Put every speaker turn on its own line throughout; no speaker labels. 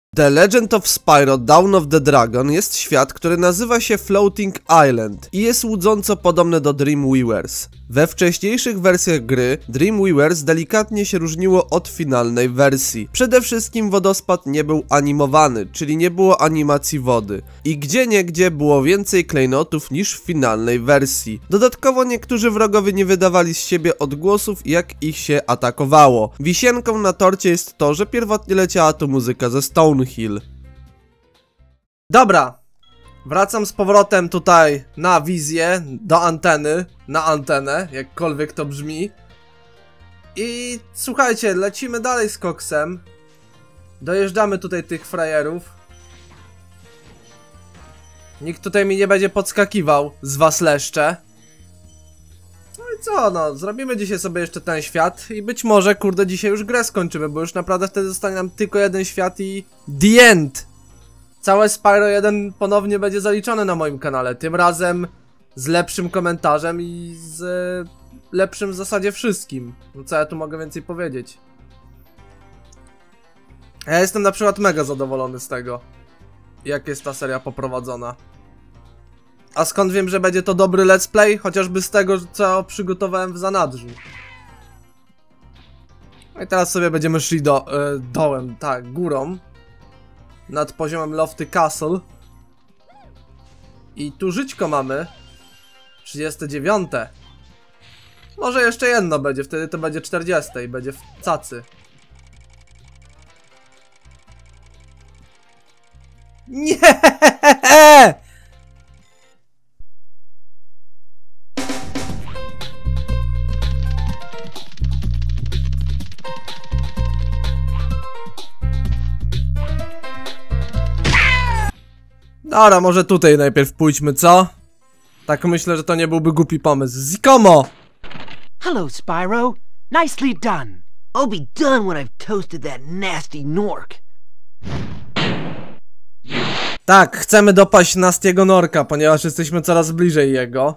The Legend of Spyro Dawn of the Dragon jest świat, który nazywa się Floating Island i jest łudząco podobny do Dreamweavers. We wcześniejszych wersjach gry Dreamweavers delikatnie się różniło od finalnej wersji. Przede wszystkim wodospad nie był animowany, czyli nie było animacji wody. I gdzieniegdzie było więcej klejnotów niż w finalnej wersji. Dodatkowo niektórzy wrogowie nie wydawali z siebie odgłosów, jak ich się atakowało. Wisienką na torcie jest to, że pierwotnie leciała tu muzyka ze Stonehill. Dobra. Wracam z powrotem tutaj na wizję, do anteny, na antenę, jakkolwiek to brzmi. I słuchajcie, lecimy dalej z koksem. Dojeżdżamy tutaj tych frajerów. Nikt tutaj mi nie będzie podskakiwał, z was leszcze. No i co, no, zrobimy dzisiaj sobie jeszcze ten świat i być może, kurde, dzisiaj już grę skończymy, bo już naprawdę wtedy zostanie nam tylko jeden świat i... The End! Całe Spyro 1 ponownie będzie zaliczone na moim kanale, tym razem z lepszym komentarzem i z lepszym w zasadzie wszystkim. No co ja tu mogę więcej powiedzieć? Ja jestem na przykład mega zadowolony z tego, jak jest ta seria poprowadzona. A skąd wiem, że będzie to dobry let's play? Chociażby z tego, co przygotowałem w zanadrzu. No i teraz sobie będziemy szli dołem, tak, górą. Nad poziomem Lofty Castle. I tu żyćko mamy 39. Może jeszcze jedno będzie, wtedy to będzie 40 i będzie w cacy. Nie! Dobra, może tutaj najpierw pójdźmy, co? Tak myślę, że to nie byłby głupi pomysł. Zikomo!
Hello, Spyro. Nicely done. I'll be done when I've toasted that nasty Nork.
Tak, chcemy dopaść nastiego Norka, ponieważ jesteśmy coraz bliżej jego.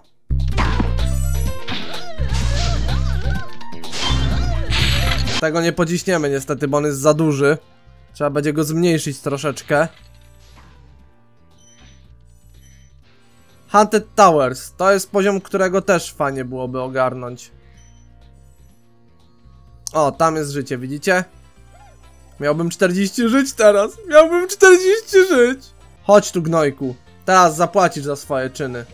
Tego nie pociśniemy niestety, bo on jest za duży. Trzeba będzie go zmniejszyć troszeczkę. Haunted Towers. To jest poziom, którego też fajnie byłoby ogarnąć. O, tam jest życie, widzicie? Miałbym 40 żyć teraz. Miałbym 40 żyć. Chodź tu, gnojku. Teraz zapłacisz za swoje czyny.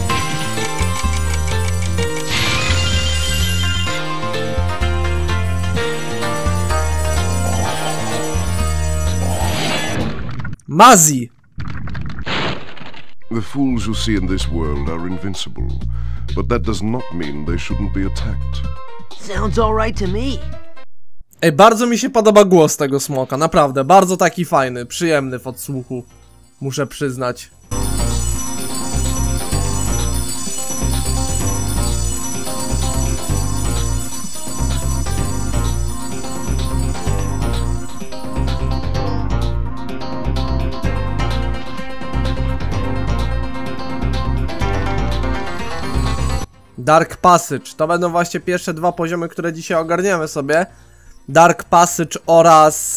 Mazi!
The fools you see in this world are invincible, but that does not mean they shouldn't be attacked.
Sounds all right to me.
Ej, bardzo mi się podoba głos tego smoka, naprawdę, bardzo taki fajny, przyjemny w odsłuchu, muszę przyznać. Dark Passage, to będą właśnie pierwsze dwa poziomy, które dzisiaj ogarniemy sobie. Dark Passage oraz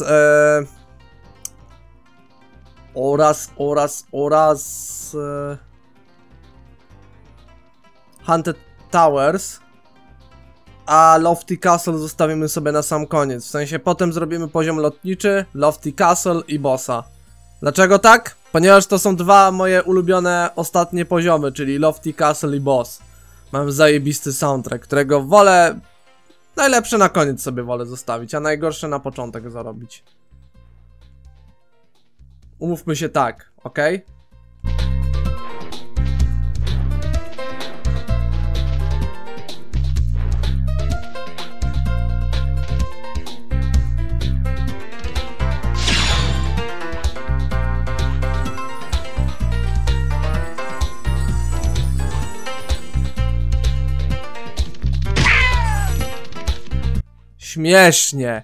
Haunted Towers. A Lofty Castle zostawimy sobie na sam koniec. W sensie potem zrobimy poziom lotniczy, Lofty Castle i bossa. Dlaczego tak? Ponieważ to są dwa moje ulubione ostatnie poziomy, czyli Lofty Castle i boss. Mam zajebisty soundtrack, którego wolę... Najlepsze na koniec sobie wolę zostawić, a najgorsze na początek zarobić. Umówmy się tak, ok? Śmiesznie.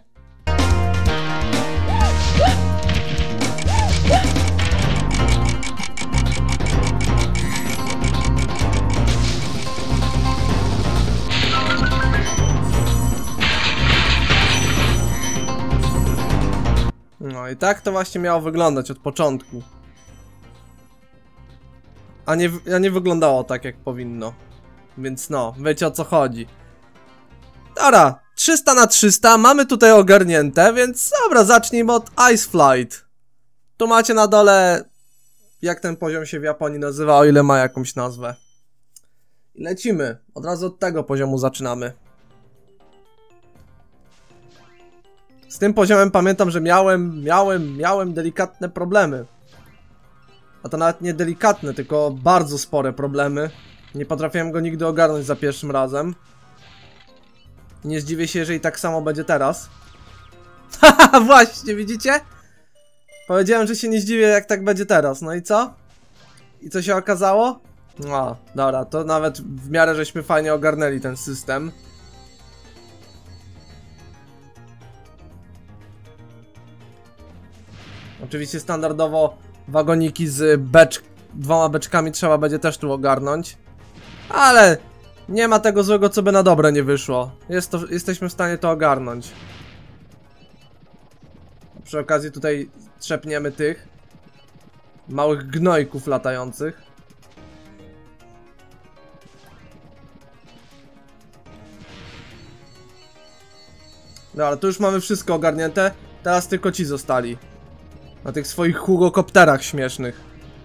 No i tak to właśnie miało wyglądać od początku. A nie wyglądało tak, jak powinno. Więc no, wiecie o co chodzi. Dobra, 300 na 300, mamy tutaj ogarnięte, więc dobra, zacznijmy od Ice Flight. Tu macie na dole, jak ten poziom się w Japonii nazywa, o ile ma jakąś nazwę. I lecimy, od razu od tego poziomu zaczynamy. Z tym poziomem pamiętam, że miałem delikatne problemy. A to nawet nie delikatne, tylko bardzo spore problemy. Nie potrafiłem go nigdy ogarnąć za pierwszym razem. Nie zdziwię się, jeżeli tak samo będzie teraz. Haha, właśnie, widzicie? Powiedziałem, że się nie zdziwię, jak tak będzie teraz. No i co? I co się okazało? No, dobra, to nawet w miarę żeśmy fajnie ogarnęli ten system. Oczywiście standardowo wagoniki z dwoma beczkami trzeba będzie też tu ogarnąć. Ale nie ma tego złego, co by na dobre nie wyszło. Jesteśmy w stanie to ogarnąć. Przy okazji tutaj trzepniemy tych małych gnojków latających. Dobra, tu już mamy wszystko ogarnięte. Teraz tylko ci zostali. Na tych swoich hugokopterach śmiesznych.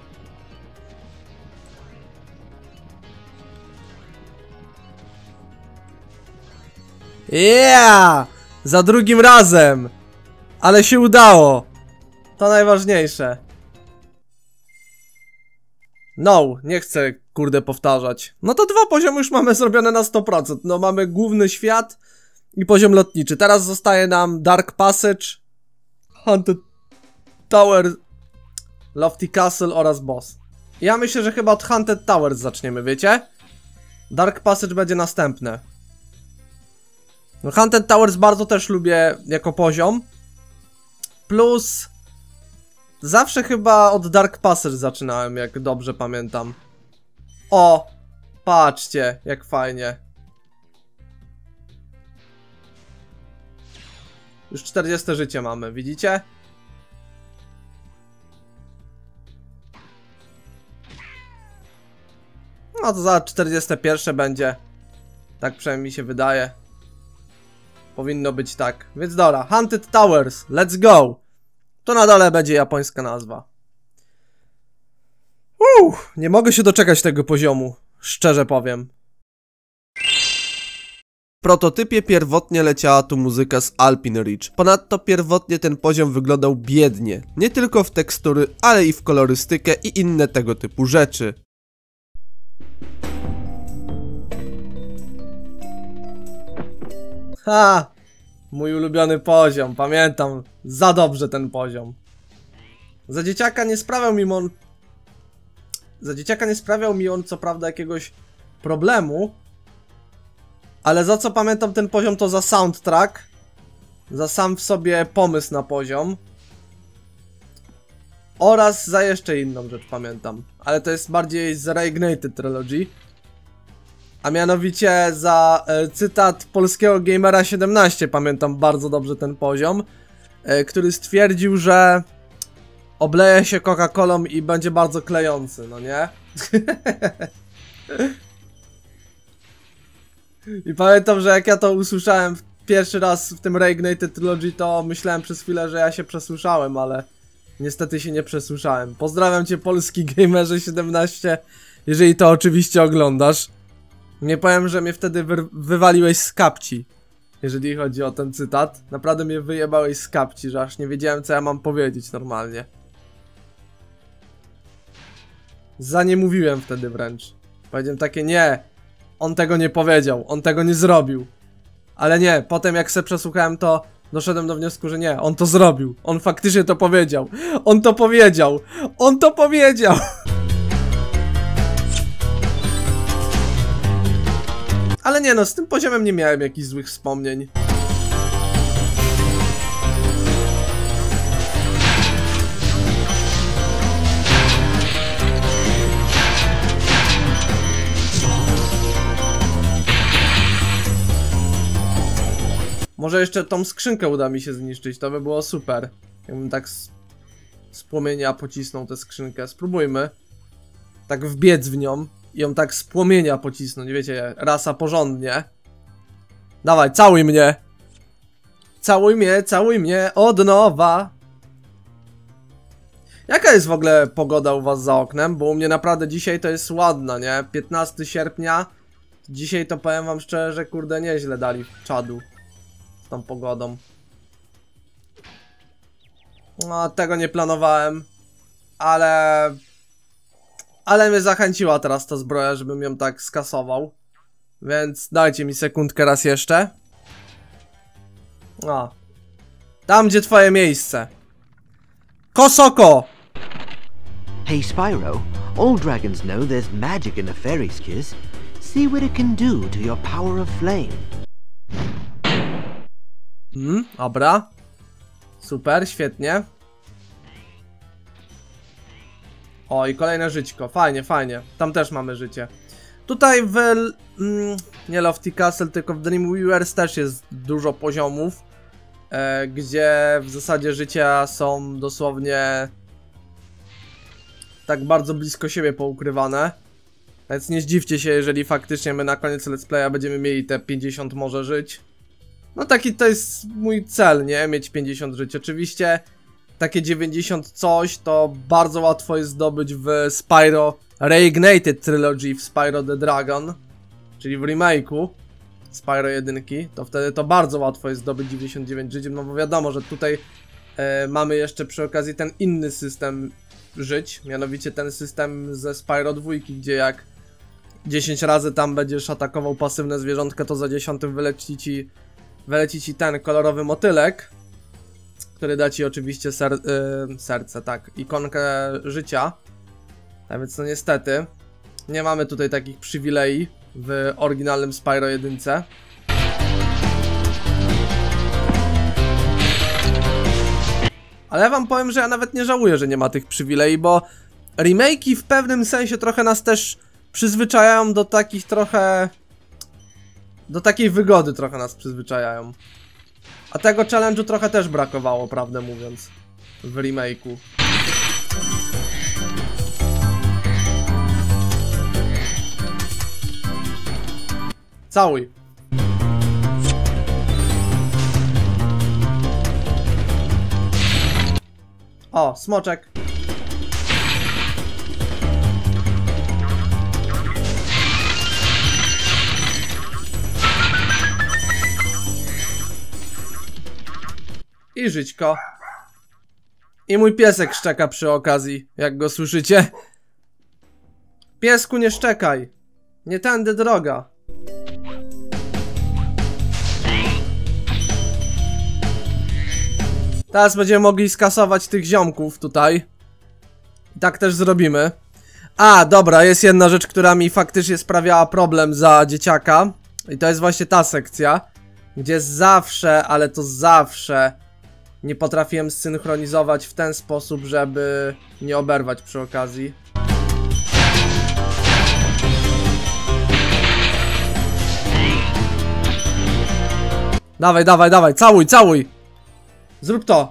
Yeah! Za drugim razem! Ale się udało! To najważniejsze. No, nie chcę kurde powtarzać. No to 2 poziomy już mamy zrobione na 100%. No mamy główny świat i poziom lotniczy. Teraz zostaje nam Dark Passage, Haunted Tower, Lofty Castle oraz boss. Ja myślę, że chyba od Haunted Towers zaczniemy, wiecie? Dark Passage będzie następne. No, Haunted Towers bardzo też lubię jako poziom. Plus zawsze chyba od Dark Passage zaczynałem, jak dobrze pamiętam. O! Patrzcie, jak fajnie. Już 40 życie mamy, widzicie? No to za 41 będzie. Tak przynajmniej mi się wydaje. Powinno być tak. Więc dobra, Haunted Towers, let's go! To na dole będzie japońska nazwa. Nie mogę się doczekać tego poziomu. Szczerze powiem. W prototypie pierwotnie leciała tu muzyka z Alpine Ridge. Ponadto pierwotnie ten poziom wyglądał biednie. Nie tylko w tekstury, ale i w kolorystykę i inne tego typu rzeczy. Ha! Mój ulubiony poziom, pamiętam za dobrze ten poziom. Za dzieciaka nie sprawiał mi on co prawda jakiegoś problemu, ale za co pamiętam ten poziom to za soundtrack, za sam w sobie pomysł na poziom oraz za jeszcze inną rzecz pamiętam, ale to jest bardziej z Reignited Trilogy. A mianowicie za cytat polskiego gamera 17 pamiętam bardzo dobrze ten poziom, który stwierdził, że obleje się Coca-Colą i będzie bardzo klejący, no nie? I pamiętam, że jak ja to usłyszałem pierwszy raz w tym Reignited Trilogy, to myślałem przez chwilę, że ja się przesłyszałem, ale niestety się nie przesłyszałem. Pozdrawiam cię, polski gamerze 17, jeżeli to oczywiście oglądasz. Nie powiem, że mnie wtedy wywaliłeś z kapci, jeżeli chodzi o ten cytat. Naprawdę mnie wyjebałeś z kapci, że aż nie wiedziałem, co ja mam powiedzieć normalnie. Za nie mówiłem wtedy wręcz. Powiedziałem takie, nie, on tego nie powiedział, on tego nie zrobił. Ale nie, potem jak se przesłuchałem, to doszedłem do wniosku, że nie, on to zrobił. On faktycznie to powiedział. On to powiedział. On to powiedział. Ale nie no, z tym poziomem nie miałem jakichś złych wspomnień. Może jeszcze tą skrzynkę uda mi się zniszczyć, to by było super. Jakbym tak z płomienia pocisnął tę skrzynkę. Spróbujmy. Tak wbiec w nią i ją tak z płomienia pocisnąć, wiecie, rasa porządnie. Dawaj, całuj mnie! Całuj mnie od nowa! Jaka jest w ogóle pogoda u was za oknem? Bo u mnie naprawdę dzisiaj to jest ładna, nie? 15 sierpnia. Dzisiaj to powiem wam szczerze, że kurde nieźle dali czadu z tą pogodą. No, tego nie planowałem. Ale mnie zachęciła teraz ta zbroja, żebym ją tak skasował. Więc dajcie mi sekundkę raz jeszcze. A. Tam, gdzie twoje miejsce. Kosoko!
Hey Spyro, all dragons know there's magic in a fairy's kiss. See what it can do to your power of flame.
Dobra. Super, świetnie. O, i kolejne żyćko. Fajnie, fajnie. Tam też mamy życie. Tutaj w... nie Lofty Castle, tylko w Dreamweavers też jest dużo poziomów, gdzie w zasadzie życia są dosłownie tak bardzo blisko siebie poukrywane. Więc nie zdziwcie się, jeżeli faktycznie my na koniec let's playa będziemy mieli te 50 może żyć. No taki to jest mój cel, nie? Mieć 50 żyć. Oczywiście takie 90 coś to bardzo łatwo jest zdobyć w Spyro Reignited Trilogy, w Spyro the Dragon, czyli w remake'u Spyro 1, to wtedy to bardzo łatwo jest zdobyć 99 żyć, no bo wiadomo, że tutaj mamy jeszcze przy okazji ten inny system żyć, mianowicie ten system ze Spyro 2, gdzie jak 10 razy tam będziesz atakował pasywne zwierzątko, to za 10 wyleci ci ten kolorowy motylek, który da ci oczywiście serce, tak, ikonkę życia. Tak więc no niestety nie mamy tutaj takich przywilei w oryginalnym Spyro 1. Ale ja wam powiem, że ja nawet nie żałuję, że nie ma tych przywilei, bo remake'i w pewnym sensie trochę nas też przyzwyczajają do takich trochę... do takiej wygody trochę nas przyzwyczajają. A tego challenge'u trochę też brakowało, prawdę mówiąc, w remake'u. Całuj. O, smoczek. I żyćko. I mój piesek szczeka przy okazji, jak go słyszycie. Piesku, nie szczekaj. Nie tędy droga. Teraz będziemy mogli skasować tych ziomków tutaj. I tak też zrobimy. A, dobra, jest jedna rzecz, która mi faktycznie sprawiała problem za dzieciaka. I to jest właśnie ta sekcja, gdzie zawsze, ale to zawsze nie potrafiłem zsynchronizować w ten sposób, żeby nie oberwać przy okazji. Dawaj, dawaj, dawaj, całuj, całuj! Zrób to!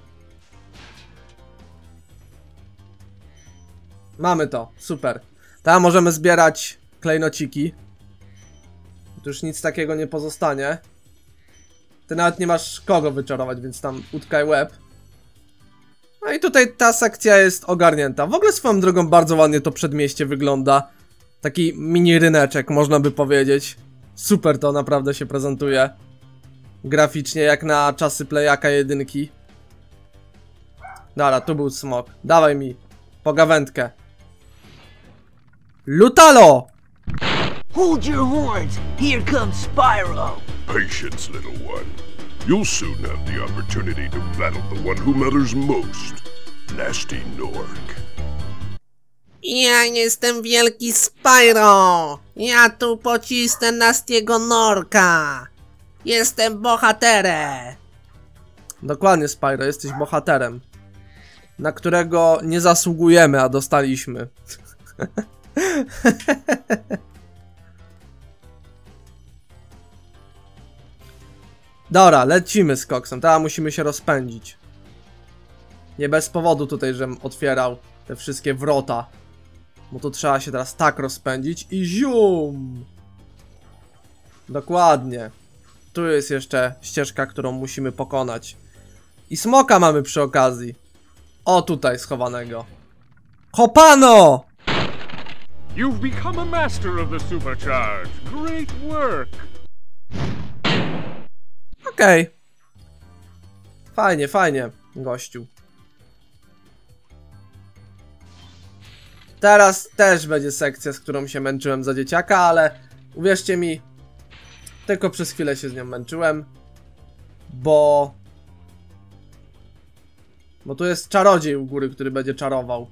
Mamy to, super. Teraz możemy zbierać klejnociki. Tu już nic takiego nie pozostanie. Ty nawet nie masz kogo wyczarować, więc tam utkaj łeb. No i tutaj ta sekcja jest ogarnięta. W ogóle swoją drogą bardzo ładnie to przedmieście wygląda. Taki mini ryneczek, można by powiedzieć. Super to naprawdę się prezentuje. Graficznie, jak na czasy Playaka 1. Dobra, tu był smok. Dawaj mi pogawędkę. Lutalo!
Hold your horns! Here comes Spyro!
Patience, little one. You'll soon have the opportunity to battle the one who matters most, Nasty Nork.
Ja jestem wielki Spyro! Ja tu pocisnę Nastiego Norka! Jestem bohaterem!
Dokładnie, Spyro, jesteś bohaterem, na którego nie zasługujemy, a dostaliśmy. Dobra, lecimy z koksem. Teraz musimy się rozpędzić. Nie bez powodu tutaj, żem otwierał te wszystkie wrota. Bo tu trzeba się teraz tak rozpędzić i zium! Dokładnie. Tu jest jeszcze ścieżka, którą musimy pokonać. I smoka mamy przy okazji. O, tutaj schowanego. Hopano!
You've become a master of the supercharge. Great work.
Okej. Fajnie, fajnie, gościu. Teraz też będzie sekcja, z którą się męczyłem za dzieciaka, ale uwierzcie mi, tylko przez chwilę się z nią męczyłem, bo tu jest czarodziej u góry, który będzie czarował.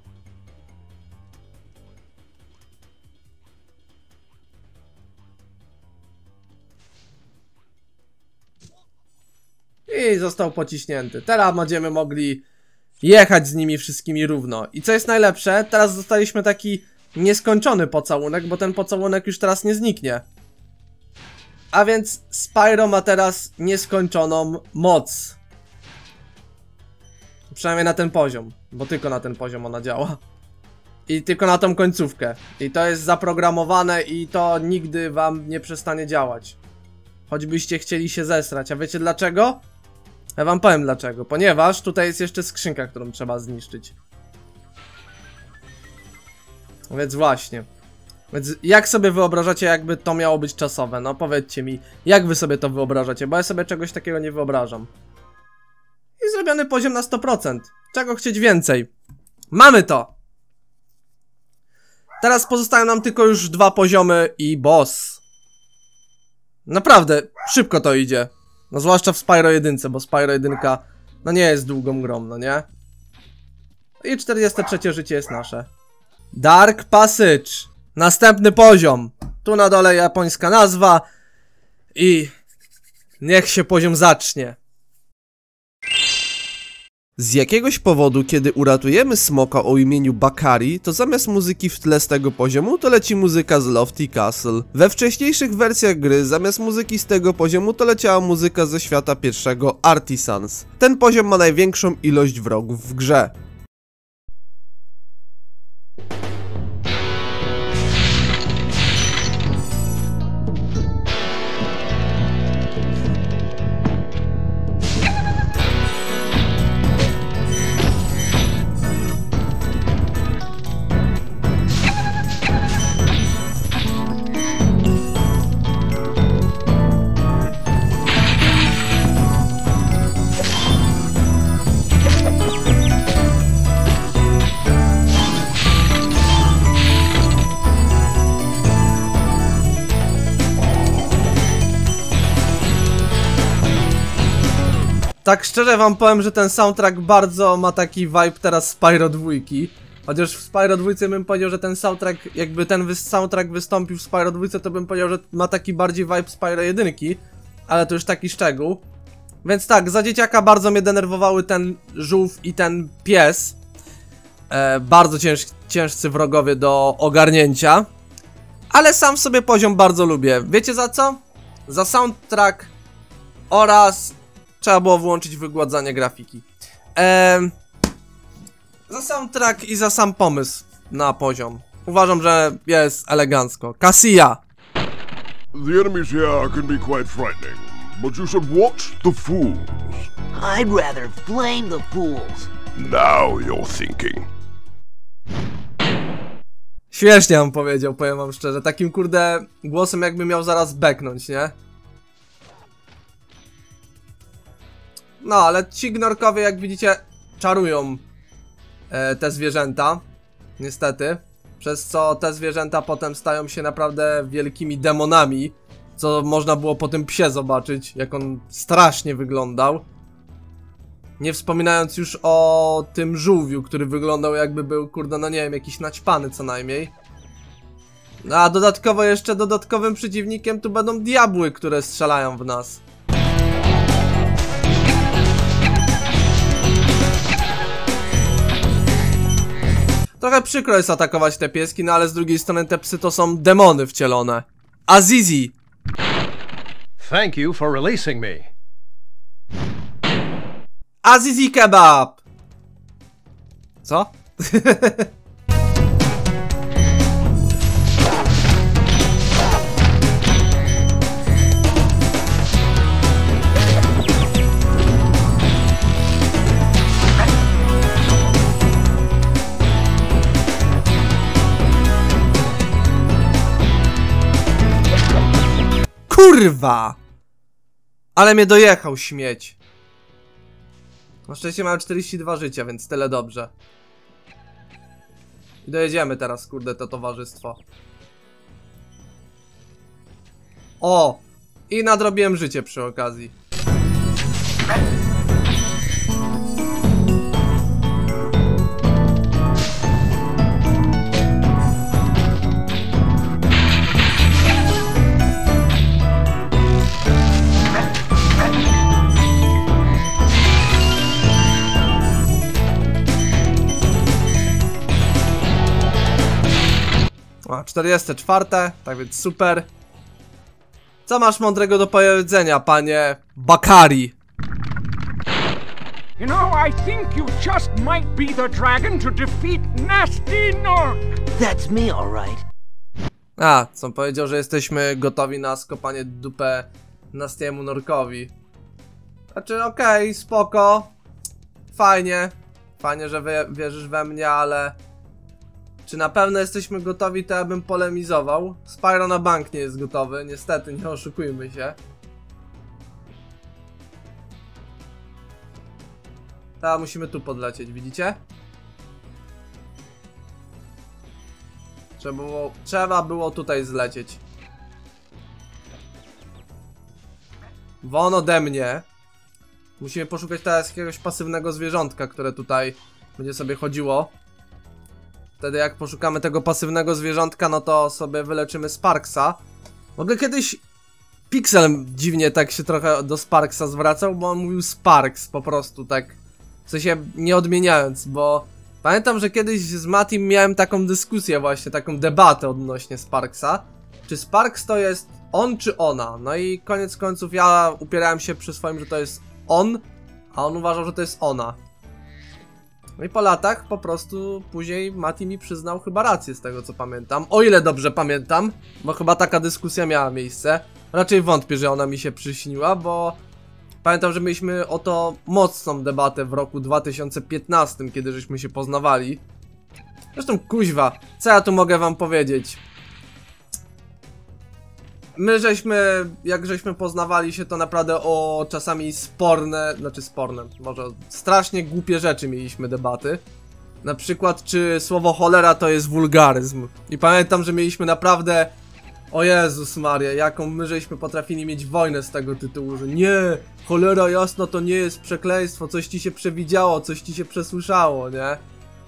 I został pociśnięty. Teraz będziemy mogli jechać z nimi wszystkimi równo. I co jest najlepsze, teraz dostaliśmy taki nieskończony pocałunek, bo ten pocałunek już teraz nie zniknie. A więc Spyro ma teraz nieskończoną moc. Przynajmniej na ten poziom, bo tylko na ten poziom ona działa. I tylko na tą końcówkę. I to jest zaprogramowane i to nigdy wam nie przestanie działać. Choćbyście chcieli się zesrać. A wiecie dlaczego? Ja wam powiem dlaczego. Ponieważ tutaj jest jeszcze skrzynka, którą trzeba zniszczyć. Więc właśnie. Więc jak sobie wyobrażacie, jakby to miało być czasowe? No powiedzcie mi, jak wy sobie to wyobrażacie? Bo ja sobie czegoś takiego nie wyobrażam. I zrobiony poziom na 100%. Czego chcieć więcej? Mamy to! Teraz pozostają nam tylko już 2 poziomy i boss. Naprawdę, szybko to idzie. No zwłaszcza w Spyro 1, bo Spyro 1 no nie jest długą grą, no nie? I 43 życie jest nasze. Dark Passage. Następny poziom. Tu na dole japońska nazwa. I niech się poziom zacznie. Z jakiegoś powodu, kiedy uratujemy smoka o imieniu Bakari, to zamiast muzyki w tle z tego poziomu, to leci muzyka z Lofty Castle. We wcześniejszych wersjach gry, zamiast muzyki z tego poziomu, to leciała muzyka ze świata pierwszego Artisans. Ten poziom ma największą ilość wrogów w grze. Tak szczerze wam powiem, że ten soundtrack bardzo ma taki vibe teraz Spyro 2. Chociaż w Spyro 2 bym powiedział, że ten soundtrack, jakby ten soundtrack wystąpił w Spyro 2, to bym powiedział, że ma taki bardziej vibe Spyro 1. Ale to już taki szczegół. Więc tak, za dzieciaka bardzo mnie denerwowały ten żółw i ten pies. Bardzo ciężcy wrogowie do ogarnięcia. Ale sam sobie poziom bardzo lubię. Wiecie za co? Za soundtrack oraz... Trzeba było włączyć wygładzanie grafiki. Za soundtrack i za sam pomysł na poziom. Uważam, że jest elegancko. Cassia!
The enemies here can be quite frightening, but you should watch the fools.
I'd rather flame the fools.
Now you're thinking.
Śmiesznie on powiedział, powiem wam szczerze. Takim kurde głosem jakby miał zaraz beknąć, nie? No, ale ci gnorkowie, jak widzicie, czarują te zwierzęta. Niestety. Przez co te zwierzęta potem stają się naprawdę wielkimi demonami. Co można było po tym psie zobaczyć, jak on strasznie wyglądał. Nie wspominając już o tym żółwiu, który wyglądał jakby był, kurde, no nie wiem, jakiś naćpany co najmniej. A dodatkowo jeszcze dodatkowym przeciwnikiem tu będą diabły, które strzelają w nas. Trochę przykro jest atakować te pieski, no ale z drugiej strony te psy to są demony wcielone. Azizi!
Thank you for releasing me.
Azizi kebab! Co? Kurwa! Ale mnie dojechał śmieć. Na szczęście mam 42 życia, więc tyle dobrze. I dojedziemy teraz, kurde, to towarzystwo. O! I nadrobiłem życie przy okazji. O, 44, tak więc super. Co masz mądrego do powiedzenia, panie Bakari?
You know, I think you just might be the dragon to defeat Nasty Nork.
That's me, all right.
A, co powiedział, że jesteśmy gotowi na skopanie dupę Nastiemu Norkowi. Znaczy, okej, spoko. Fajnie. Fajnie, że wierzysz we mnie, ale... Czy na pewno jesteśmy gotowi, to ja bym polemizował. Spyro na bank nie jest gotowy, niestety, nie oszukujmy się. Teraz musimy tu podlecieć, widzicie? Trzeba było tutaj zlecieć. Won ode mnie. Musimy poszukać teraz jakiegoś pasywnego zwierzątka, które tutaj będzie sobie chodziło. Wtedy jak poszukamy tego pasywnego zwierzątka, no to sobie wyleczymy Sparksa. W ogóle kiedyś Pixel dziwnie tak się trochę do Sparksa zwracał, bo on mówił Sparks po prostu, tak w sensie nie odmieniając, bo pamiętam, że kiedyś z Matim miałem taką dyskusję właśnie, taką debatę odnośnie Sparksa. Czy Sparks to jest on czy ona? No i koniec końców ja upierałem się przy swoim, że to jest on, a on uważał, że to jest ona. No i po latach po prostu później Mati mi przyznał chyba rację z tego co pamiętam. O ile dobrze pamiętam, bo chyba taka dyskusja miała miejsce. Raczej wątpię, że ona mi się przyśniła, bo pamiętam, że mieliśmy o to mocną debatę w roku 2015, kiedy żeśmy się poznawali. Zresztą kuźwa, co ja tu mogę wam powiedzieć? My jak żeśmy poznawali się, to naprawdę o czasami sporne, może strasznie głupie rzeczy mieliśmy debaty. Na przykład, czy słowo cholera to jest wulgaryzm. I pamiętam, że mieliśmy naprawdę, o Jezus Maria, jaką my żeśmy potrafili mieć wojnę z tego tytułu, że nie, cholera jasno to nie jest przekleństwo, coś ci się przewidziało, coś ci się przesłyszało, nie?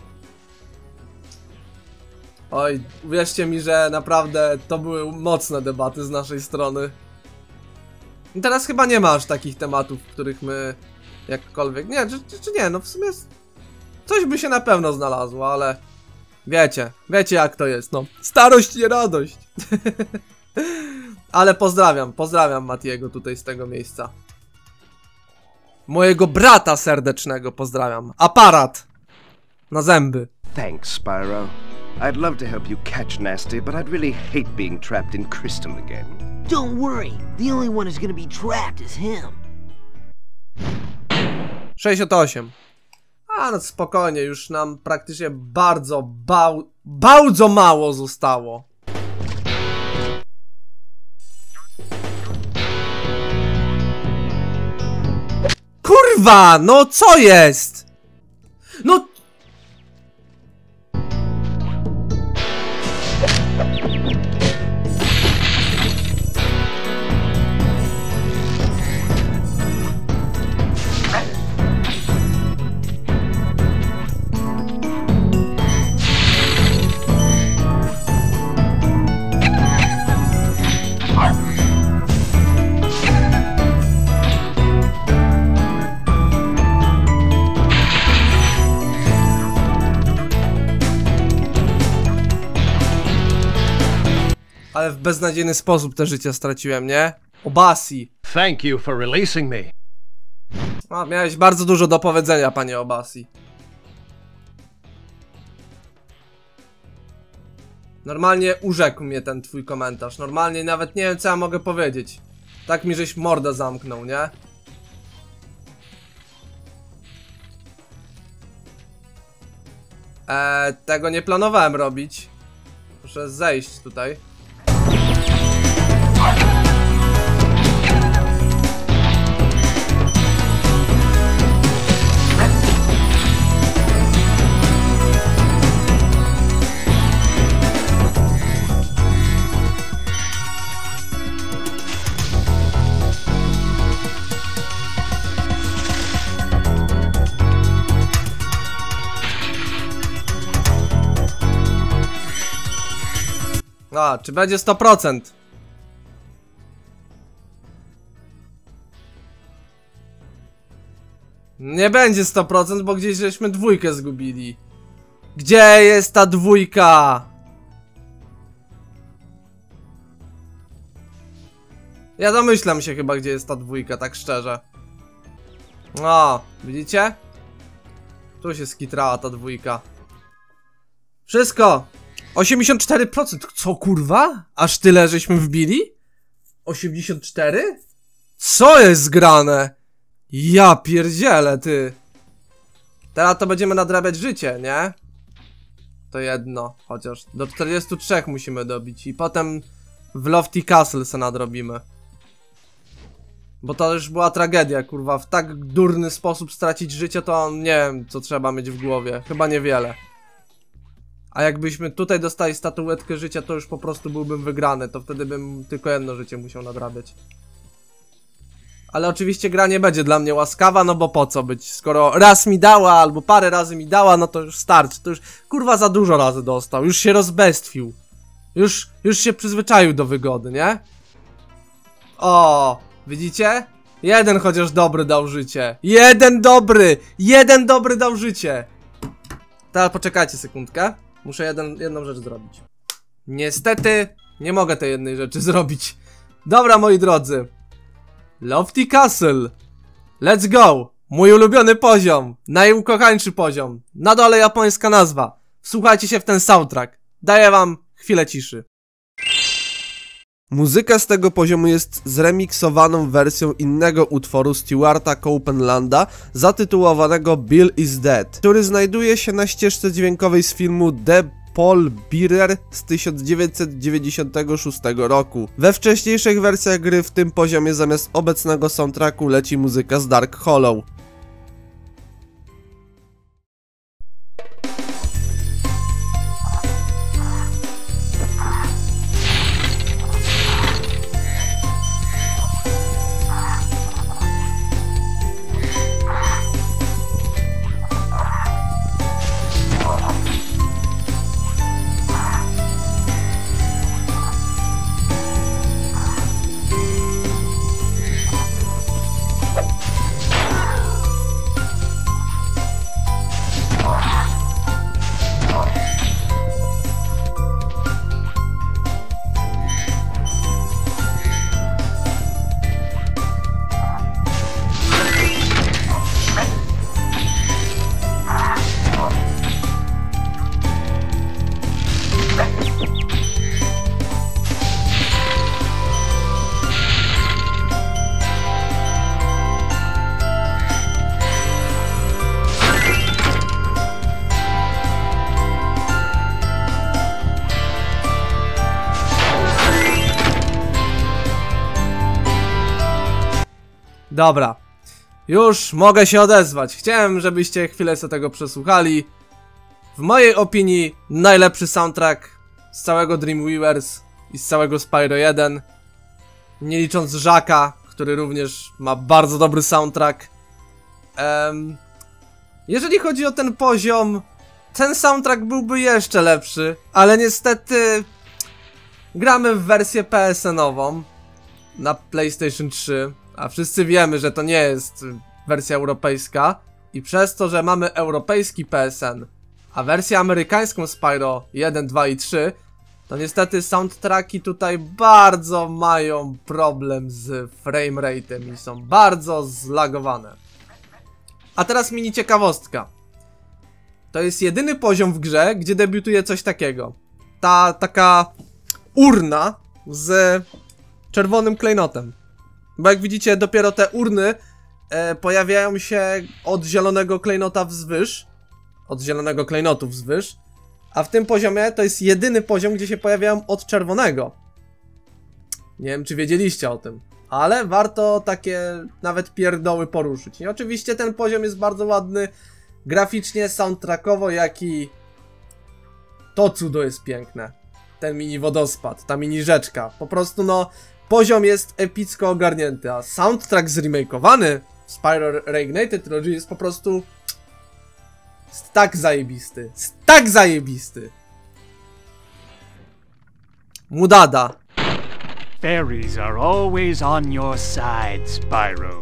Oj, uwierzcie mi, że naprawdę to były mocne debaty z naszej strony. I teraz chyba nie ma aż takich tematów, w których my jakkolwiek... Nie, czy nie, no w sumie coś by się na pewno znalazło, ale... Wiecie jak to jest, no. Starość nie radość. Ale pozdrawiam Matiego tutaj z tego miejsca. Mojego brata serdecznego pozdrawiam. Aparat! Na zęby.
Thanks, Spyro. I'd love to help you catch Nasty, but I'd really hate being trapped in Crystal again.
Don't worry. The only one who's gonna be trapped is him.
68. A no spokojnie, już nam praktycznie bardzo mało zostało. Kurwa, no co jest? No... Ale w beznadziejny sposób te życia straciłem, nie? Obasi.
Thank you for releasing me.
A, miałeś bardzo dużo do powiedzenia, panie Obasi. Normalnie urzekł mnie ten twój komentarz. Normalnie nawet nie wiem, co ja mogę powiedzieć. Tak mi żeś mordę zamknął, nie? Tego nie planowałem robić. Muszę zejść tutaj. A, czy będzie 100%? Nie będzie 100%, bo gdzieś żeśmy dwójkę zgubili. Gdzie jest ta dwójka? Ja domyślam się chyba, gdzie jest ta dwójka, tak szczerze. O, widzicie? Tu się skitrała ta dwójka. Wszystko! 84%, co kurwa? Aż tyle żeśmy wbili? 84? Co jest grane? Ja pierdzielę, ty. Teraz to będziemy nadrabiać życie, nie? To jedno, chociaż do 43 musimy dobić i potem w Lofty Castle se nadrobimy. Bo to już była tragedia, kurwa, w tak durny sposób stracić życie, to nie wiem, co trzeba mieć w głowie, chyba niewiele. A jakbyśmy tutaj dostali statuetkę życia, to już po prostu byłbym wygrany. To wtedy bym tylko jedno życie musiał nadrabiać. Ale oczywiście gra nie będzie dla mnie łaskawa, no bo po co być? Skoro raz mi dała, albo parę razy mi dała, no to już starczy. To już kurwa za dużo razy dostał. Już się rozbestwił. Już się przyzwyczaił do wygody, nie? O, widzicie? Jeden chociaż dobry dał życie. Jeden dobry dał życie. Teraz poczekajcie sekundkę. Muszę jedną rzecz zrobić. Niestety nie mogę tej jednej rzeczy zrobić. Dobra, moi drodzy. Lofty Castle. Let's go. Mój ulubiony poziom. Najukochańszy poziom. Na dole japońska nazwa. Wsłuchajcie się w ten soundtrack. Daję wam chwilę ciszy. Muzyka z tego poziomu jest zremiksowaną wersją innego utworu Stuarta Copeland'a zatytułowanego Bill is Dead, który znajduje się na ścieżce dźwiękowej z filmu The Paul Bearer z 1996 roku. We wcześniejszych wersjach gry w tym poziomie zamiast obecnego soundtracku leci muzyka z Dark Hollow. Dobra, już mogę się odezwać. Chciałem, żebyście chwilę sobie tego przesłuchali. W mojej opinii najlepszy soundtrack z całego Dreamweavers i z całego Spyro 1. Nie licząc Żaka, który również ma bardzo dobry soundtrack. Jeżeli chodzi o ten poziom, ten soundtrack byłby jeszcze lepszy, ale niestety gramy w wersję PSN-ową na PlayStation 3. A wszyscy wiemy, że to nie jest wersja europejska i przez to, że mamy europejski PSN, a wersję amerykańską Spyro 1, 2 i 3, to niestety soundtracki tutaj bardzo mają problem z framerate'em i są bardzo zlagowane. A teraz mini ciekawostka. To jest jedyny poziom w grze, gdzie debiutuje coś takiego. ta taka urna z czerwonym klejnotem. Bo jak widzicie, dopiero te urny pojawiają się od zielonego klejnota wzwyż. Od zielonego klejnotu wzwyż. A w tym poziomie to jest jedyny poziom, gdzie się pojawiają od czerwonego. Nie wiem, czy wiedzieliście o tym. Ale warto takie nawet pierdoły poruszyć. I oczywiście ten poziom jest bardzo ładny graficznie, soundtrackowo, jak i to cudo jest piękne. Ten mini wodospad, ta mini rzeczka. Po prostu no, poziom jest epicko ogarnięty, a soundtrack zremakeowany w Spyro Reignited Trilogy jest po prostu... jest tak zajebisty. Jest tak zajebisty. Mudada.
Fairies are always on your side, Spyro.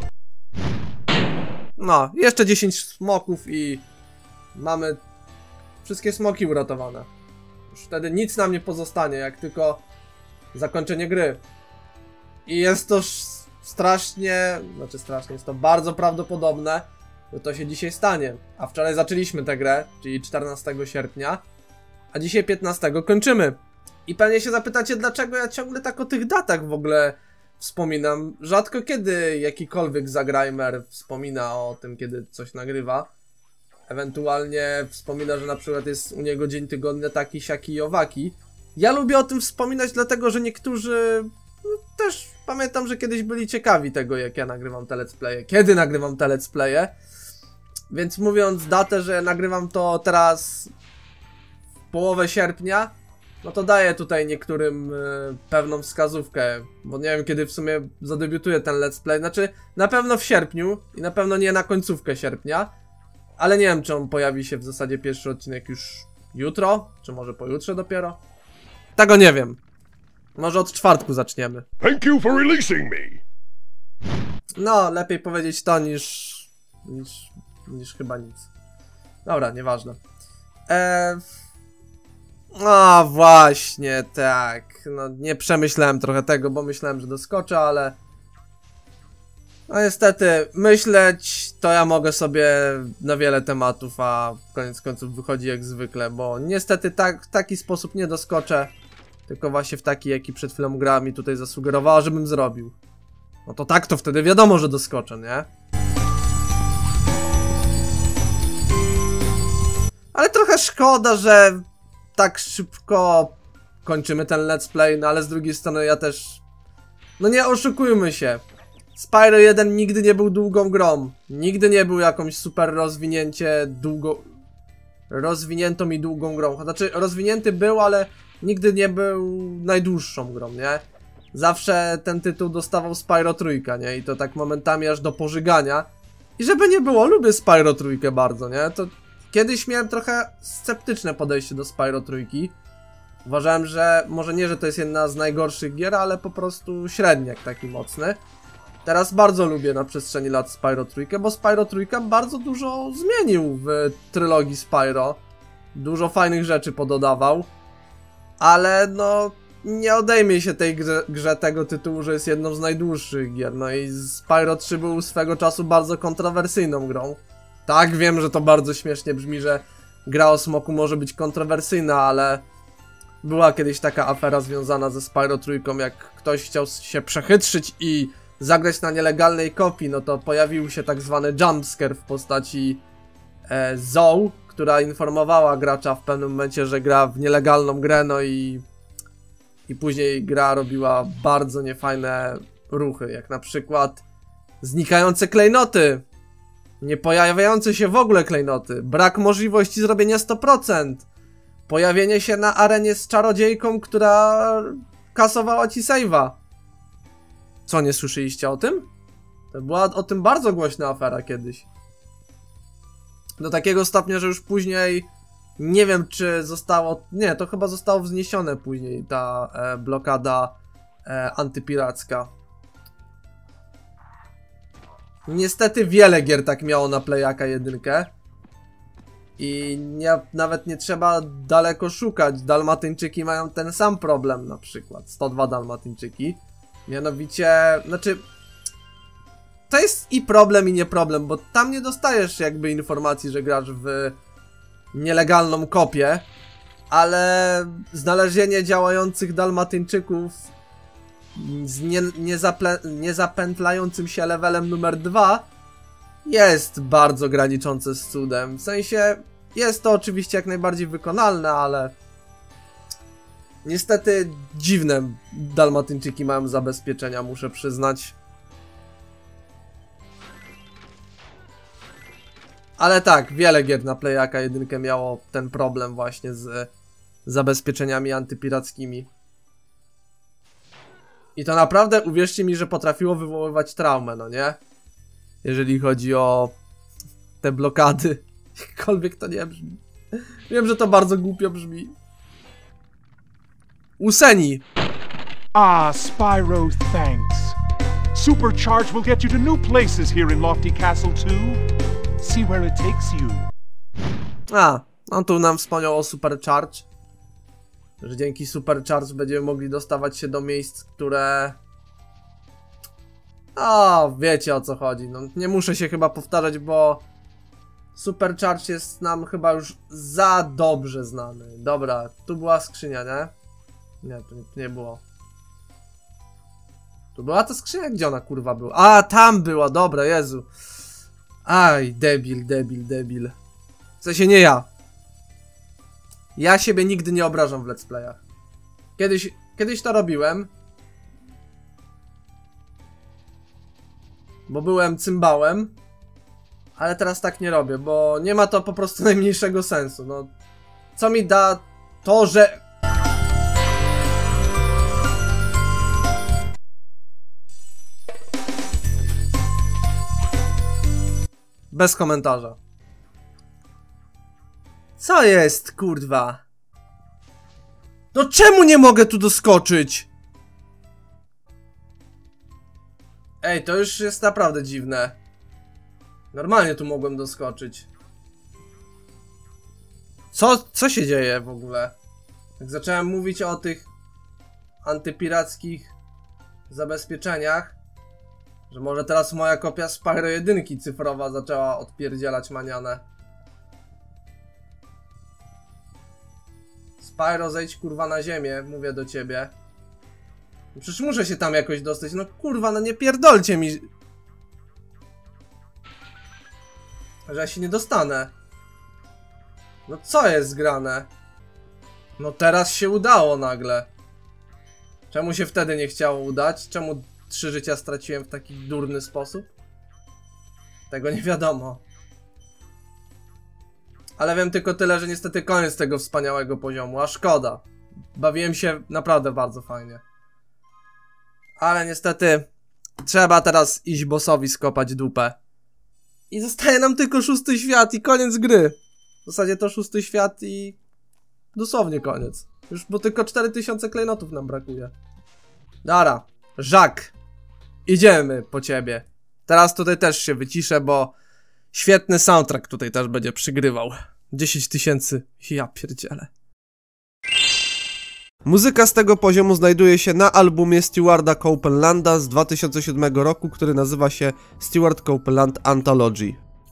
No, jeszcze 10 smoków i mamy wszystkie smoki uratowane. Już wtedy nic nam nie pozostanie, jak tylko zakończenie gry. I jest to strasznie, jest to bardzo prawdopodobne, że to się dzisiaj stanie. A wczoraj zaczęliśmy tę grę, czyli 14 sierpnia, a dzisiaj 15 kończymy. I pewnie się zapytacie, dlaczego ja ciągle tak o tych datach w ogóle wspominam. Rzadko kiedy jakikolwiek zagrajmer wspomina o tym, kiedy coś nagrywa. Ewentualnie wspomina, że na przykład jest u niego dzień tygodnia taki, siaki i owaki. Ja lubię o tym wspominać, dlatego że niektórzy też pamiętam, że kiedyś byli ciekawi tego, jak ja nagrywam te let's playe, kiedy nagrywam te let's playe. Więc mówiąc datę, że nagrywam to teraz w połowę sierpnia, no to daję tutaj niektórym pewną wskazówkę, bo nie wiem, kiedy w sumie zadebiutuje ten let's play. Znaczy, na pewno w sierpniu i na pewno nie na końcówkę sierpnia, ale nie wiem, czy on pojawi się w zasadzie pierwszy odcinek już jutro, czy może pojutrze dopiero. Tego nie wiem. Może od czwartku zaczniemy.
Thank you for releasing me.
No, lepiej powiedzieć to niż chyba nic. Dobra, nieważne. No właśnie, tak. No nie przemyślałem trochę tego, bo myślałem, że doskoczę, ale... no niestety, myśleć to ja mogę sobie na wiele tematów, a koniec końców wychodzi jak zwykle, bo niestety w taki sposób nie doskoczę, tylko właśnie w taki, jaki przed chwilą gra mi tutaj zasugerowała, żebym zrobił. No to tak, to wtedy wiadomo, że doskoczę, nie? Ale trochę szkoda, że tak szybko kończymy ten let's play, no ale z drugiej strony ja też... no nie oszukujmy się. Spyro 1 nigdy nie był długą grą. Nigdy nie był jakąś super rozwiniętą i długą grą. Znaczy, rozwinięty był, ale nigdy nie był najdłuższą grą, nie? Zawsze ten tytuł dostawał Spyro 3, nie? I to tak momentami aż do pożygania. I żeby nie było, lubię Spyro 3 bardzo, nie? To kiedyś miałem trochę sceptyczne podejście do Spyro 3. Uważałem, że może nie, że to jest jedna z najgorszych gier, ale po prostu średniak taki mocny. Teraz bardzo lubię na przestrzeni lat Spyro 3, bo Spyro 3 bardzo dużo zmienił w trylogii Spyro. Dużo fajnych rzeczy pododawał. Ale no, nie odejmie się tej grze tego tytułu, że jest jedną z najdłuższych gier. No i Spyro 3 był swego czasu bardzo kontrowersyjną grą. Tak, wiem, że to bardzo śmiesznie brzmi, że gra o smoku może być kontrowersyjna, ale była kiedyś taka afera związana ze Spyro 3, jak ktoś chciał się przechytrzyć i zagrać na nielegalnej kopii, no to pojawił się tak zwany jumpscare w postaci Zoe, która informowała gracza w pewnym momencie, że gra w nielegalną grę, no i później gra robiła bardzo niefajne ruchy, jak na przykład znikające klejnoty, nie pojawiające się w ogóle klejnoty, brak możliwości zrobienia 100%, pojawienie się na arenie z czarodziejką, która kasowała ci save'a. Co, nie słyszeliście o tym? To była o tym bardzo głośna afera kiedyś. Do takiego stopnia, że już później nie wiem, czy zostało... nie, to chyba zostało wzniesione później, ta blokada antypiracka. Niestety wiele gier tak miało na Playaka 1. I nawet nie trzeba daleko szukać. Dalmatyńczyki mają ten sam problem, na przykład 102 Dalmatyńczyki. Mianowicie, znaczy, to jest i problem, i nie problem, bo tam nie dostajesz jakby informacji, że grasz w nielegalną kopię, Ale znalezienie działających Dalmatyńczyków z niezapętlającym się levelem numer 2 jest bardzo graniczące z cudem. W sensie jest to oczywiście jak najbardziej wykonalne, ale niestety dziwne Dalmatyńczyki mają zabezpieczenia, muszę przyznać. Ale tak, wiele gier na Playaka 1 miało ten problem właśnie z zabezpieczeniami antypirackimi. I to naprawdę, uwierzcie mi, że potrafiło wywoływać traumę, no nie? Jeżeli chodzi o te blokady. Jakkolwiek to nie brzmi. Wiem, że to bardzo głupio brzmi. Useni.
Ah, Spyro, thanks. Supercharge will get you to new places here in Lofty Castle too. See where it takes you.
A, on tu nam wspomniał o Supercharge. Że dzięki Supercharge będziemy mogli dostawać się do miejsc, które... O, wiecie o co chodzi. No, nie muszę się chyba powtarzać, bo Supercharge jest nam chyba już za dobrze znany. Dobra, tu była skrzynia, nie? Nie, tu nie było. Tu była ta skrzynia? Gdzie ona kurwa była? A, tam była, dobra, Jezu. Aj, debil. W sensie nie ja. Ja siebie nigdy nie obrażam w let's playach. Kiedyś to robiłem. Bo byłem cymbałem. Ale teraz tak nie robię, bo nie ma to po prostu najmniejszego sensu. No, co mi da to, że... Bez komentarza. Co jest, kurwa? No czemu nie mogę tu doskoczyć? Ej, to już jest naprawdę dziwne. Normalnie tu mogłem doskoczyć. Co się dzieje w ogóle? Jak zacząłem mówić o tych antypirackich zabezpieczeniach, że może teraz moja kopia Spyro 1 cyfrowa zaczęła odpierdzielać manianę. Spyro, zejdź kurwa na ziemię, mówię do ciebie. Przecież muszę się tam jakoś dostać, no kurwa, no nie pierdolcie mi, że ja się nie dostanę. No co jest grane? No teraz się udało nagle. Czemu się wtedy nie chciało udać? Czemu 3 życia straciłem w taki durny sposób? Tego nie wiadomo. Ale wiem tylko tyle, że niestety koniec tego wspaniałego poziomu, a szkoda. Bawiłem się naprawdę bardzo fajnie. Ale niestety trzeba teraz iść bossowi skopać dupę. I zostaje nam tylko 6. świat i koniec gry. W zasadzie to 6. świat i dosłownie koniec. Już bo tylko 4000 klejnotów nam brakuje. Dobra, Żak. Idziemy po ciebie. Teraz tutaj też się wyciszę, bo świetny soundtrack tutaj też będzie przygrywał. 10 000, ja pierdzielę. Muzyka z tego poziomu znajduje się na albumie Stewarda Copeland'a z 2007 roku, który nazywa się Steward Copeland Anthology.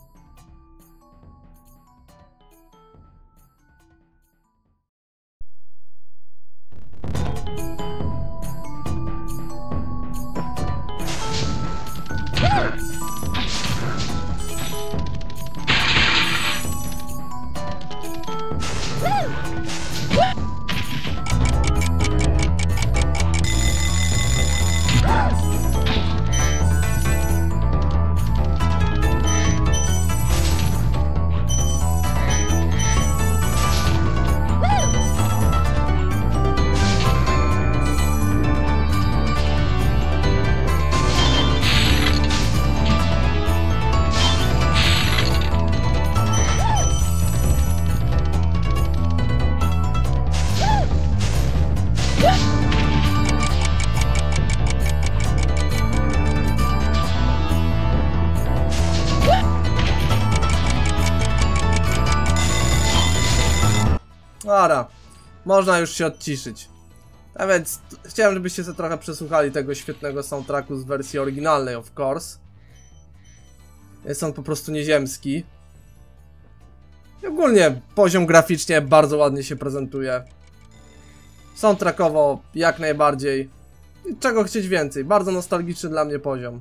Dobra, można już się odciszyć. A więc chciałem, żebyście sobie trochę przesłuchali tego świetnego soundtracku z wersji oryginalnej, of course. Jest on po prostu nieziemski. I ogólnie poziom graficznie bardzo ładnie się prezentuje. Soundtrackowo jak najbardziej. I czego chcieć więcej? Bardzo nostalgiczny dla mnie poziom.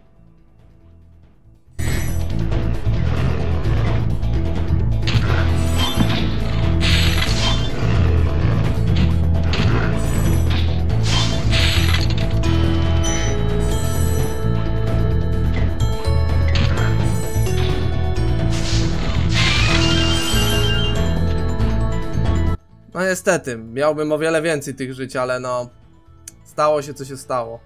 No niestety, miałbym o wiele więcej tych żyć, ale no... Stało się, co się stało.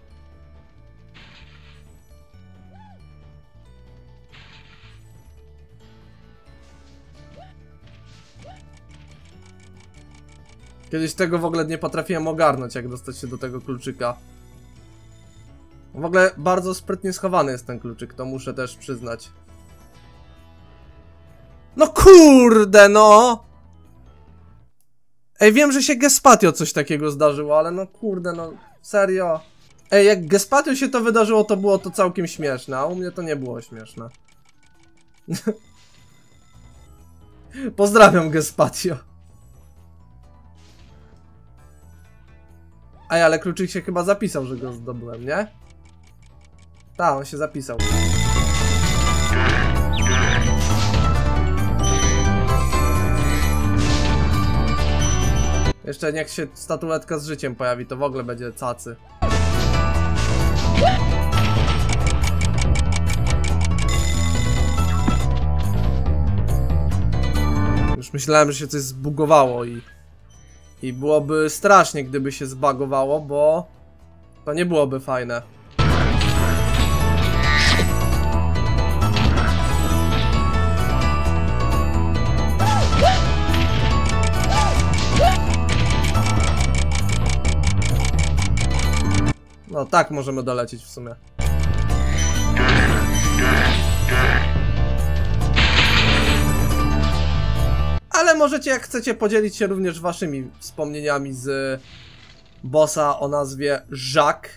Kiedyś tego w ogóle nie potrafiłem ogarnąć, jak dostać się do tego kluczyka. W ogóle bardzo sprytnie schowany jest ten kluczyk, to muszę też przyznać. No kurde, no! Ej, wiem, że się Gespatio coś takiego zdarzyło, ale no kurde, no serio. Ej, jak Gespatio się to wydarzyło, to było to całkiem śmieszne, a u mnie to nie było śmieszne. Pozdrawiam Gespatio. Ej, ale kluczyk się chyba zapisał, że go zdobyłem, nie? Tak, on się zapisał. Jeszcze niech się statuetka z życiem pojawi, to w ogóle będzie cacy. Już myślałem, że się coś zbugowało i byłoby strasznie, gdyby się zbagowało, bo to nie byłoby fajne. No tak możemy dolecieć w sumie. Ale możecie, jak chcecie, podzielić się również waszymi wspomnieniami z bossa o nazwie Jacques.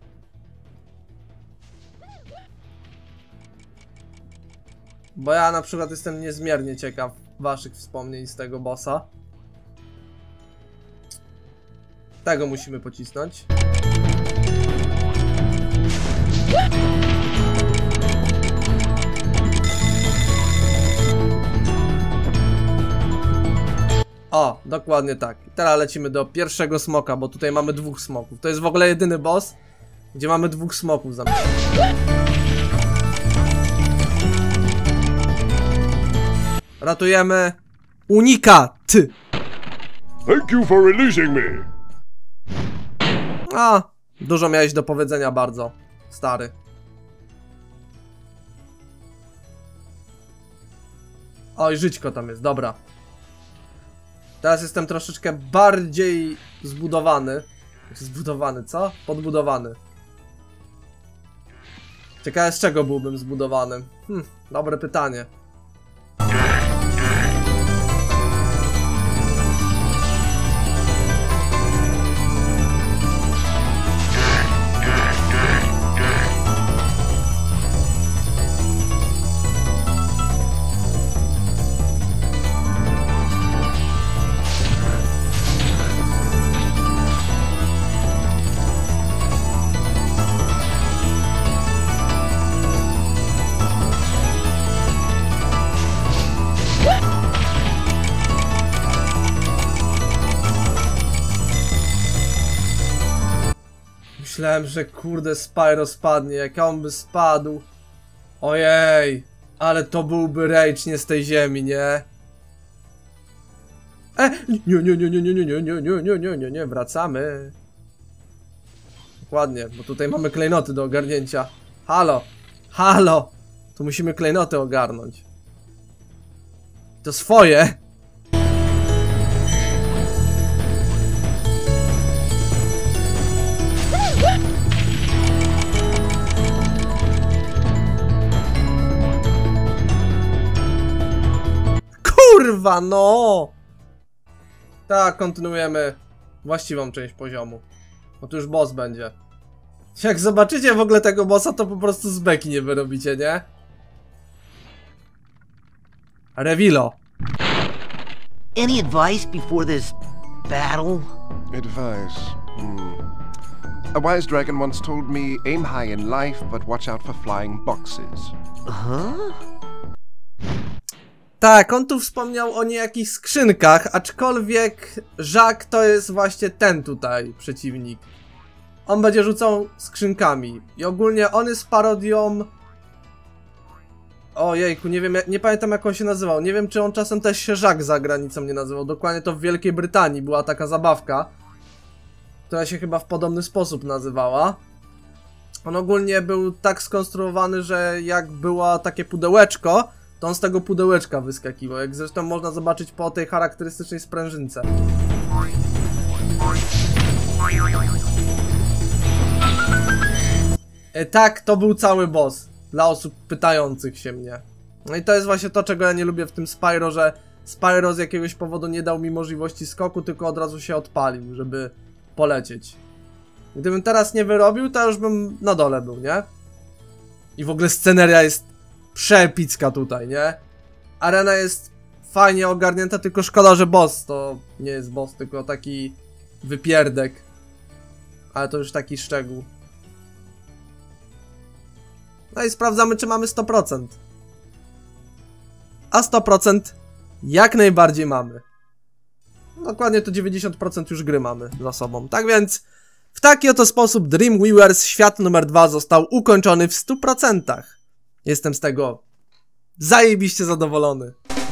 Bo ja na przykład jestem niezmiernie ciekaw waszych wspomnień z tego bossa. Tego musimy pocisnąć. O, dokładnie tak. I teraz lecimy do pierwszego smoka, bo tutaj mamy dwóch smoków. To jest w ogóle jedyny boss, gdzie mamy dwóch smoków zamieszczonych. Ratujemy Unikat.
Thank you for releasing me.
A, dużo miałeś do powiedzenia, bardzo stary. Oj, żyćko tam jest, dobra. Teraz jestem troszeczkę bardziej zbudowany. Zbudowany, co? Podbudowany. Ciekawe, z czego byłbym zbudowany? Dobre pytanie. Myślałem, że kurde Spyro spadnie, jak on by spadł. Ojej, ale to byłby rage nie z tej ziemi, nie? Nie, wracamy. Dokładnie, bo tutaj mamy klejnoty do ogarnięcia. Halo, halo, tu musimy klejnoty ogarnąć. To swoje. Kurwa, no! Tak, kontynuujemy właściwą część poziomu. Bo tu już boss będzie. Jak zobaczycie w ogóle tego bossa, to po prostu z beki nie wyrobicie, nie? Revilo.
Any advice before this battle?
Advice. A wise dragon once told me, aim high in life, but watch out for flying boxes.
Huh?
Tak, on tu wspomniał o niejakich skrzynkach, aczkolwiek Żak to jest właśnie ten tutaj przeciwnik. On będzie rzucał skrzynkami i ogólnie on jest parodią... Ojejku, nie wiem, nie pamiętam jak on się nazywał, nie wiem czy on czasem też się Żak za granicą nie nazywał, dokładnie to w Wielkiej Brytanii była taka zabawka, która się chyba w podobny sposób nazywała. On ogólnie był tak skonstruowany, że jak było takie pudełeczko, to on z tego pudełeczka wyskakiwał, jak zresztą można zobaczyć po tej charakterystycznej sprężynce. Tak, to był cały boss, dla osób pytających się mnie. No i to jest właśnie to, czego ja nie lubię w tym Spyro, że Spyro z jakiegoś powodu nie dał mi możliwości skoku, tylko od razu się odpalił, żeby polecieć. Gdybym teraz nie wyrobił, to już bym na dole był, nie? I w ogóle sceneria jest przepicka tutaj, nie? Arena jest fajnie ogarnięta, tylko szkoda, że boss to nie jest boss, tylko taki wypierdek. Ale to już taki szczegół. No i sprawdzamy, czy mamy 100%. A 100% jak najbardziej mamy. Dokładnie to 90% już gry mamy za sobą. Tak więc w taki oto sposób Dreamweavers świat numer 2 został ukończony w 100%. Jestem z tego zajebiście zadowolony.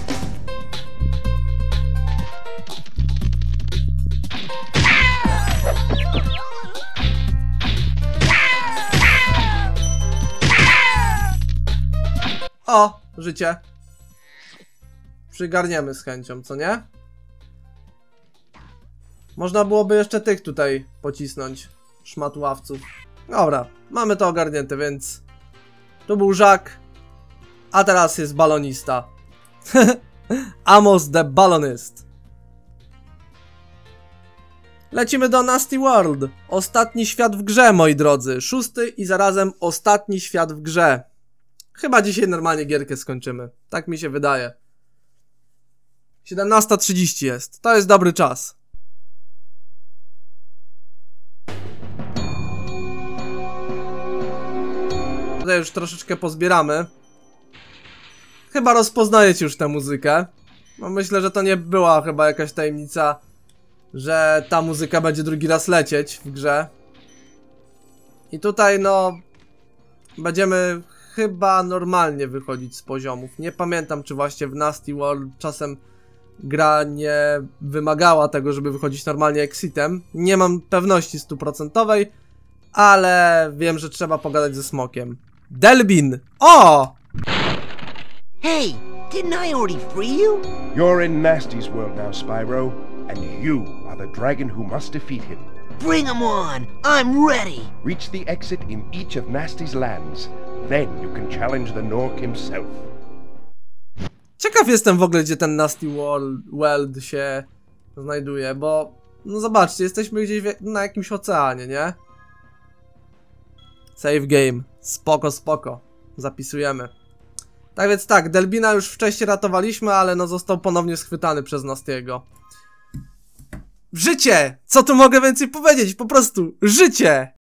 O, życie. Przygarniemy z chęcią, co nie? Można byłoby jeszcze tych tutaj pocisnąć, szmatławców. Dobra, mamy to ogarnięte, więc tu był Żak, a teraz jest balonista. Amos the Balonist. Lecimy do Nasty World. Ostatni świat w grze, moi drodzy. 6. i zarazem ostatni świat w grze. Chyba dzisiaj normalnie gierkę skończymy. Tak mi się wydaje. 17:30 jest. To jest dobry czas. Tutaj już troszeczkę pozbieramy. Chyba rozpoznajecie już tę muzykę. No myślę, że to nie była chyba jakaś tajemnica, że ta muzyka będzie drugi raz lecieć w grze. I tutaj no będziemy chyba normalnie wychodzić z poziomów. Nie pamiętam, czy właśnie w Nasty World czasem gra nie wymagała tego, żeby wychodzić normalnie exitem. Nie mam pewności 100%, ale wiem, że trzeba pogadać ze smokiem. Delbin! O!
Hey, didn't I already free you?
You're in Nasty's world now, Spyro, and you are the dragon who must defeat him.
Bring 'em on! I'm ready!
Reach the exit in each of Nasty's lands. Then you can challenge the Nork himself.
Ciekaw jestem w ogóle, gdzie ten Nasty World się znajduje, bo no zobaczcie, jesteśmy gdzieś na jakimś oceanie, nie? Save game. Spoko, spoko. Zapisujemy. Tak więc tak, Delbina już wcześniej ratowaliśmy, ale no został ponownie schwytany przez Nasty'ego. Życie! Co tu mogę więcej powiedzieć? Po prostu życie!